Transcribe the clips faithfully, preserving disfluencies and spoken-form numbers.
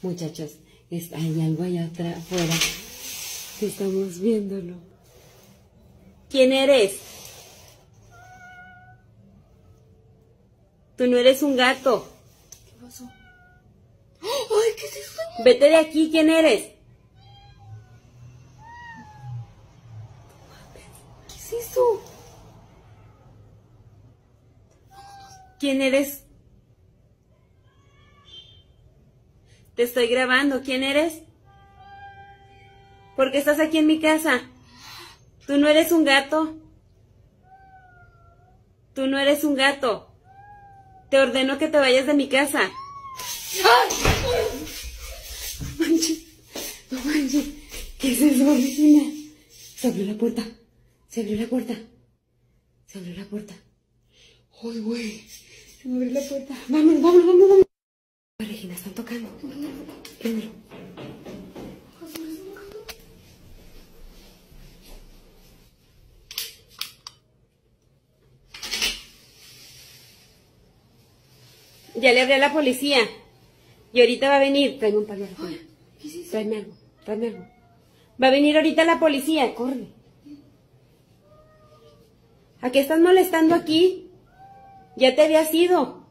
Muchachos, está, hay algo allá atrás, afuera, que estamos viéndolo. ¿Quién eres? Tú no eres un gato. ¿Qué pasó? ¡Ay, qué es eso! Vete de aquí, ¿quién eres? ¿Qué es eso? ¿Quién eres? Te estoy grabando, ¿quién eres? ¿Por qué estás aquí en mi casa? Tú no eres un gato. Tú no eres un gato. Te ordeno que te vayas de mi casa. No manches, no manches. ¿Qué es eso, Regina? Se abrió la puerta. Se abrió la puerta. Se abrió la puerta. Ay, güey. Se me abrió la puerta. Vámonos, vámonos, vámonos, vámonos. Regina, están tocando. Préndelo. Ya le hablé a la policía. Y ahorita va a venir. Tráeme un palo, Regina. ¿Qué es eso? Tráeme algo, tráeme algo. Va a venir ahorita la policía. Corre. ¿A qué estás molestando aquí? Ya te habías ido.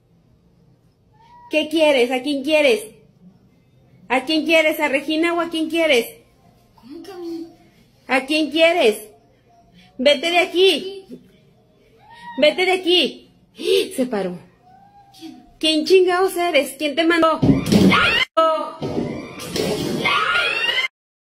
¿Qué quieres? ¿A quién quieres? ¿A quién quieres? ¿A Regina o a quién quieres? ¿Cómo que a mí? ¿A quién quieres? Vete de aquí. Vete de aquí. Se paró. ¿Quién? ¿Quién chingados eres? ¿Quién te mandó? ¡Ah!